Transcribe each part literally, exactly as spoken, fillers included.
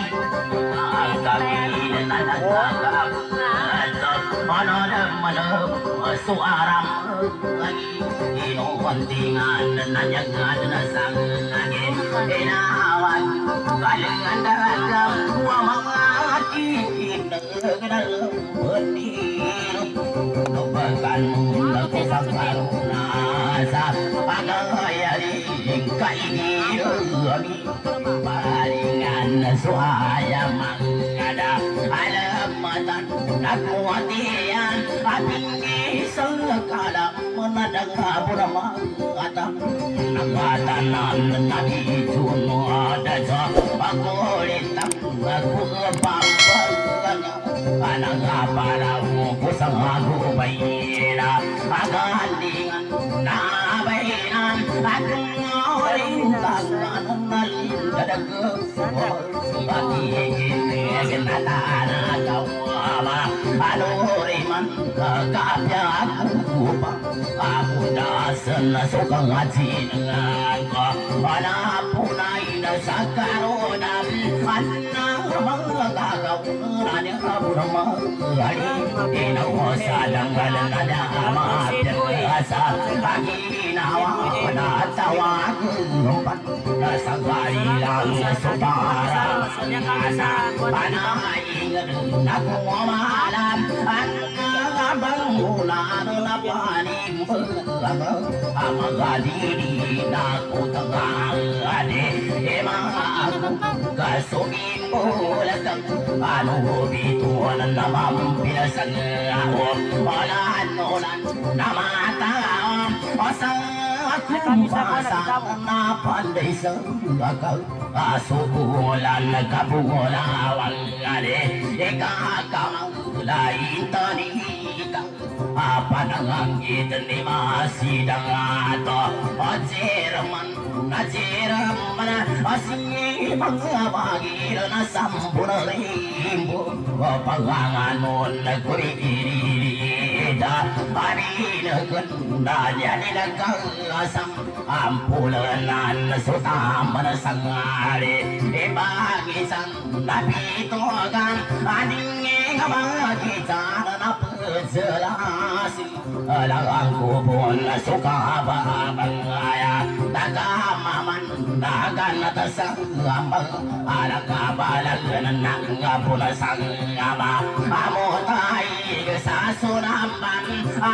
suara lagi ino kontingan nanyagan nasang angin inawan kalengan dagang gua mangati negara benih nobakan aku sakaruna sa pagayari kaini ami palingan suaya mangada alamatan nakuatian ating sekala menadang burama kata nangatanan nadi juno ada sa pakolitang aku pampangan anang para mo sang aku bayina agandingan nabainan akong orintangan naldadag pati ginatana kawa aluriman kakapya aku pa aku dasan sukang atingan ko anapunay na sa karonan anang mga gagawin ang abunang mga inawa lang galangada mapyasa paginawa na tawag umpan nasa galilang supara asa panaing nakuha malam ang abang ulan na paning amagadiri na kutang ade emang aku kasugin ulatang ano bituan na mampilasan ako ulan-ulan na mata pasang aku pasang na panday sa gagaw asubulan nagkabulawan ade ikakamang lain tanikang apa nanganggit ni masidang ato Ajiraman, ajiraman Asingi mga bagil na sampo na limbo Paganganon nagkuririda Parinaganda niya nilagkasam Ampulanan sutaman sangali Ibagisang napitogan Aning ngabagitan na selasi alang kupon suka babangaya tagamaman dagan atasang ambang alang kabalag nang ngapula sang ama amotai sasunamban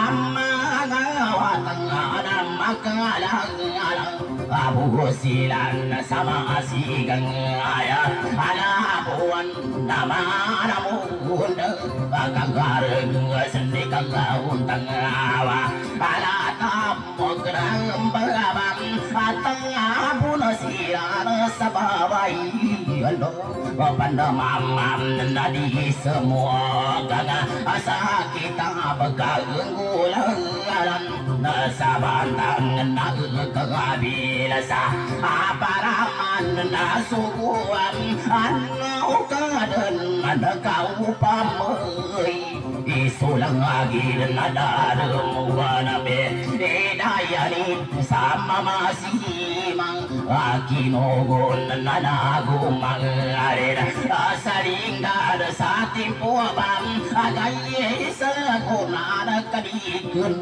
amangawatang anam makalang alang abu silan sama asigang aya alabuan nama namun kagaring sendi kagaun tangawa alatam mograng bagabang atang abun silan sabawai ando pandamam nadi semua gaga asa kita baganggulan nasabantang na kagabilasa aparaman nasukuan ano kadan nadakaw pamoy isulang agil na darumuan be edayani sama masimang akinogon na nagumang arena asalingga sa timpuabang agaye sa kunan kadikun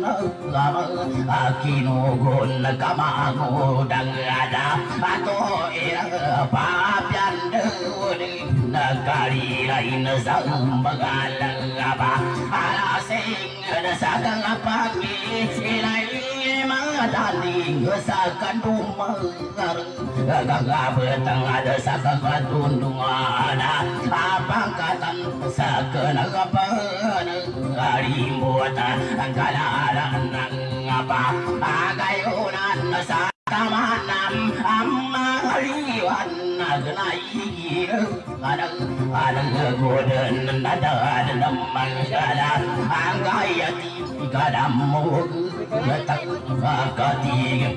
akinogon na kamangudang ada ato irang papyan nagkarilain sa umbagalang apa alasing sa kangapagi silay mga daling sa kandumangar gagabetang ada sa kakatundungan apangkatan sa kanagapan kalimbutan ang kalaran ng apa agayunan sa tamanam ang mga liwan nagnayigil kadang kadang godan nadad naman gala ang gayati kadang mo gatak kakatig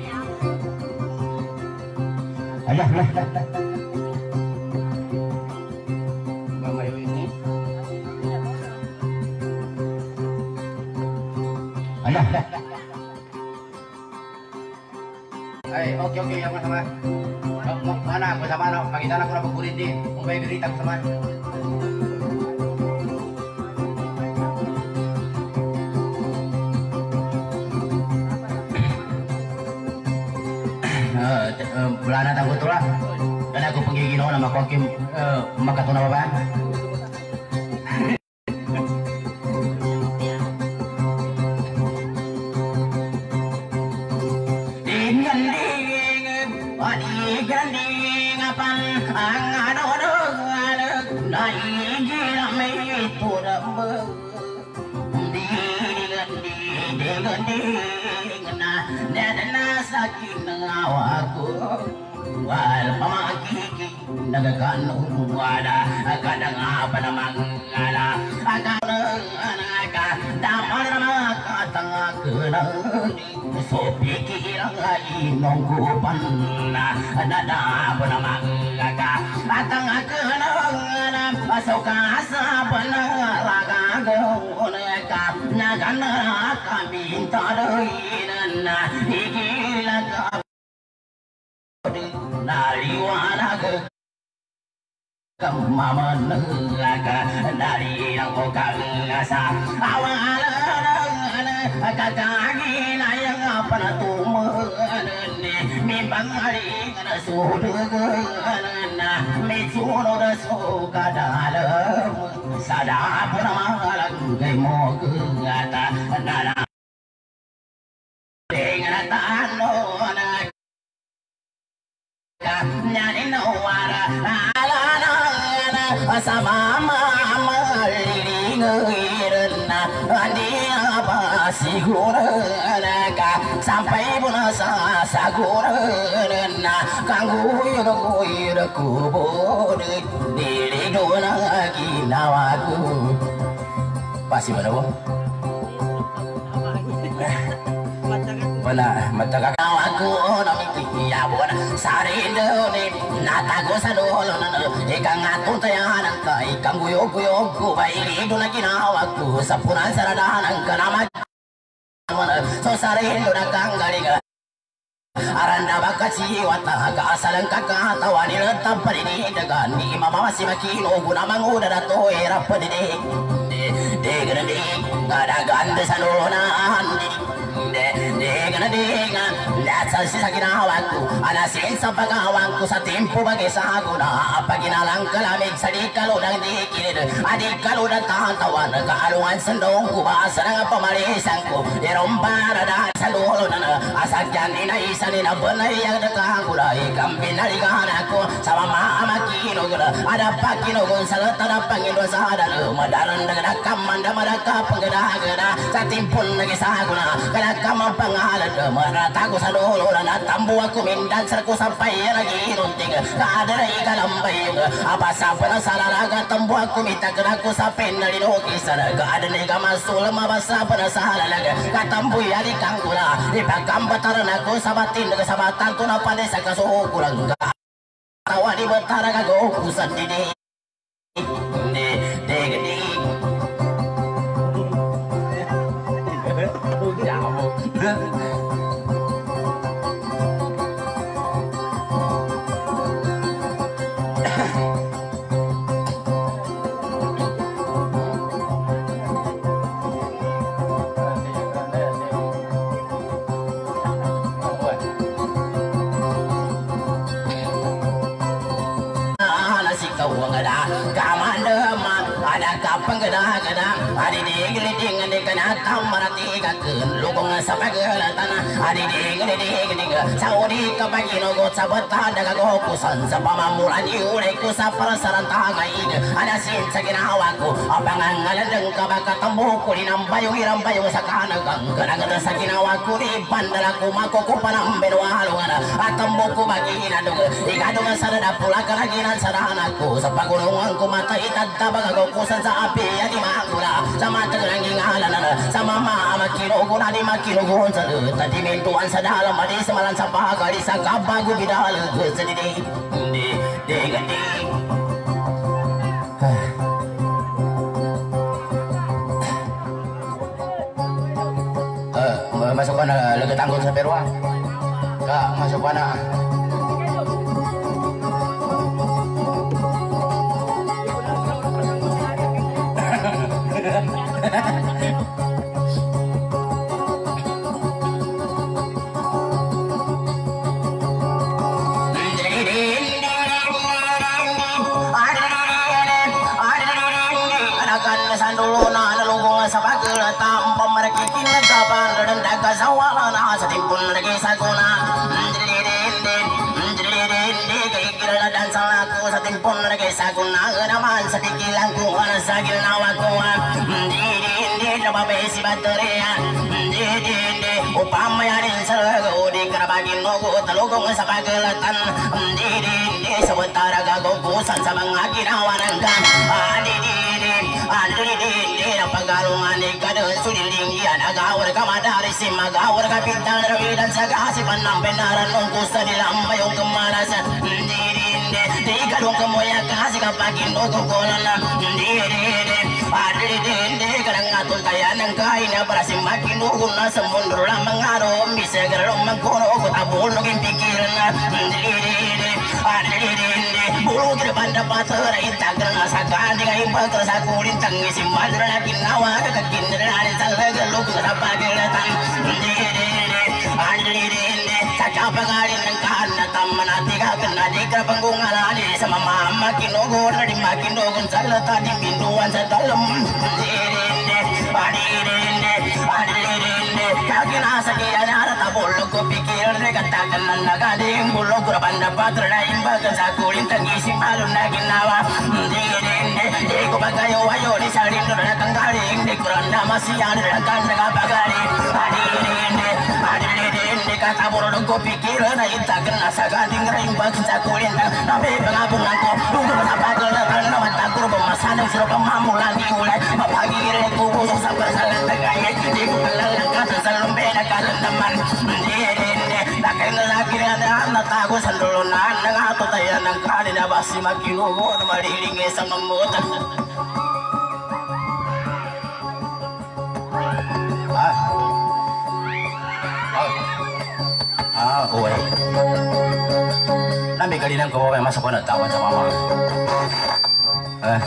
alah lah mamayo ini alah lah ay oke oke yang sama mana bersama no makita na ko na kulit di, mau bayar berita sama. Belana tangguh tulah dan aku pergi gino nama kokim maka tu nama apa? Wal pamagigi nagakan wala kadang apa namang ala akan anaka damar maka tengah kenani so pikirang ai nongkupan nada apa namang aka tengah kenana masuk asa benar raga goneka nagana kami minta deina igila naliwana ke kemaman naga dari yang kau kangasa awal kakagi na yang apa na tumen mimbang hari na sudah na micuno da suka dalam sadap nama langgai mo gata nana dengan tano na nyani nawara ala na sama mama lingirna dia pasigurna ka sampai bunasa sagurna kanggu yurku yurku bode diri dona ginawaku pasti pada bu Mana mata kawaku namiti ya bona sari doni natago sadolo nana ikang atun tayanan ka ikang guyo guyo ku baili do lagi nawaku sapunan saradanan kanama so sari do nakang galiga aranda bakaci wata ka asalan kaka tawani letam padini dagan ni mama masih makino guna manguda dato era padini de gede ada ganda sanonan Dengan dengan lihat sisa ginawaku ada sensa pagawanku sa tempo bagi saguna apa ginalang kalamig sa di kaludang dikilid adik kaludang kahantawan kaalungan sendongku bahasa ng pamalisangku dirombara dahil sa lulo na asagyan inaisa ni na bunay ang nakangulay kambin naligahan ako sa mama makinugula ada pakinugun sa latara Panginoon sa hadalo madaran nagdakaman da madakapang gada-gada sa timpon nagisaguna kadakaman pangalan maratago sa dulo na natambu ako mindan sarko sampai lagi runting kaadaray kalambay apa sa panasalaga tambu ako mitagna ko sa penalinoki sa kaadanay kamasul mabasa panasalaga katambu yari kanggula ipagkambataran ako sa batin nagasabatan to na pala sa kasukulang tawa di batara kagokusan dini di di di ada kapang gada-gada adi degli dengan dekana tamarati kakun lukong sampai gelatan adi degli degli saudi kapagi nogo sabata daga go kusan sapamamulan yure ku sapara saranta gain ada sin saginawaku abangan ngaladeng kabaka tambuku di nambayong irambayong sakana kang kadang-kadang saginawaku di bandaraku makoku panamben walungan atambuku bagi nadug ikadung sarada pula karaginan saranaku sapagununganku mata itadtabaga go kusan sa api ya di mangura sama tegeranging alanan sama mama kinuguna di makinugun sa tadi mintuan sa dalam adi semalan sa pagari sa kabagu bidal sedidi di di gandi eh masuk mana lagi tanggung sa perwa kak masuk mana upamayanin sargo di karabagin nogo talugong sa pagalatan di di di sebentar gagogusan sa mga ginawa ng kan adi di di adi di di ang paggalungan ni kadon sulilingyan agawar ka madari si magawar ka pintal rawidan sa kasipan ng penaran ng gusto nila mayong kemalasan di di di di galung kemoya kasi kapag nogo kolan di di di adi di di kadang ngatul tayan ng kain na para si makinugon na sa mundo lang mga rom bisa garong magkuno ko tabul naging pikiran na diliriri adiliriri bulu kira banda patera intagra na sa kandi kay patra sa kulin tangi si madra na ginawa kakakin na rin talaga lug na pagilatan diliriri adiliriri sa kapangarin ng kana tama na tigagan na di ka panggungalani sa mama makinugon na di makinugon sa lata di minuan sa dalam diliriri adiliriri adiliriri kagina sa kaya na tabulog ko pikir na katagan ng nagading bulog ko banda patra na imbagan sa kulin tangi si malo na ginawa di di di di ko bagayo ayo di salim na nakanggaling di ko na masiyan na kan nagapagaling adi di di adi di di katabulog ko pikir na itagan na sa gading na imbagan sa kulin na may pangabunan ko dungo na pagal na kan naman tagur bumasanang sila pamamulan di ulay mapagire ko puso sa persalan tagay di ko palalang sa lumbe na kalandaman hindi nakay na lagi na natago sa lulunan nangatutayan ng kanin na basi makinugo na marilingi sa mamutan ah ah uwe nami kalinang kawawa masuk ko na tawan sa mama ah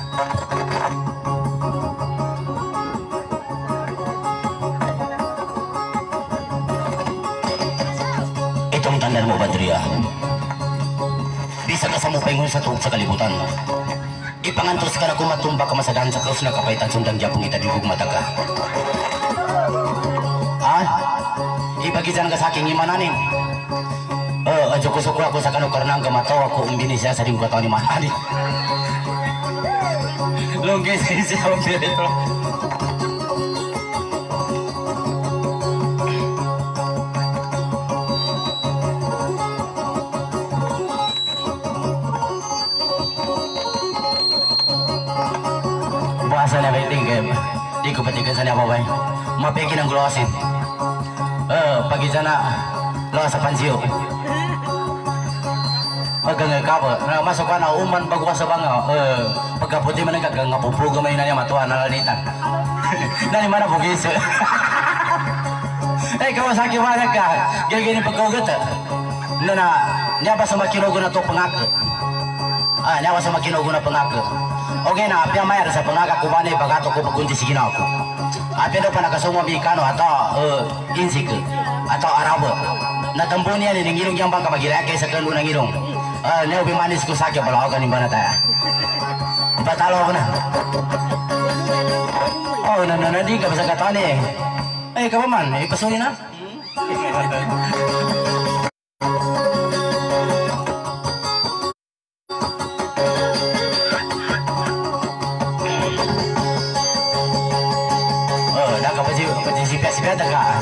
tandaan mo, Badria. Bisa ka sa mupay sa tuog sa kalibutan. Ipangantos ka na kumatumba ka masadaan sa krus na kapaitan sundang japong ita digug mataga. Ha? Ipagisan ka sa aking imananin. Oh, adyo ko sukura ko sa kanukarnang gamataw ako umbini siya sa ringkataw ni mananin. Lungkis siya ang pirito. Sana waiting game, di ko patikan sana apa bay, mapeki ng glosin. Eh, pagi sana lo sa pansio. Pagka ngakapa, na masuk ka na uman bago ka sa banga. Eh, pagkaputi man nagkaga ngapupluga may na niya matuwa na lalitan. Nani mana bugis. Eh, Kawasaki mana ka? Gini pagkaugat. Nana, niya ba sa makinugo na to pangako? Ah, niya ba sa makinugo na pangako? Okay na, apya mayar sa pangaka kubane bagato ko pagunti sige na ako. Apya do pa nakasungwa Mexicano atau uh, Insik atau Arabo. Natampo niya ni ngilong yang bang kabagirake sa kalu ng ilong. Uh, neo bimanis ko sakya pala ako kanimba na tayo. Patalo ako na. Oh, na na na di ka basta katane. Eh, kapaman, ipasuli na. Siapa tak?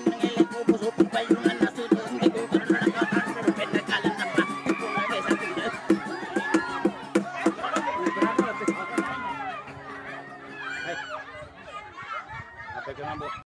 ngele kubu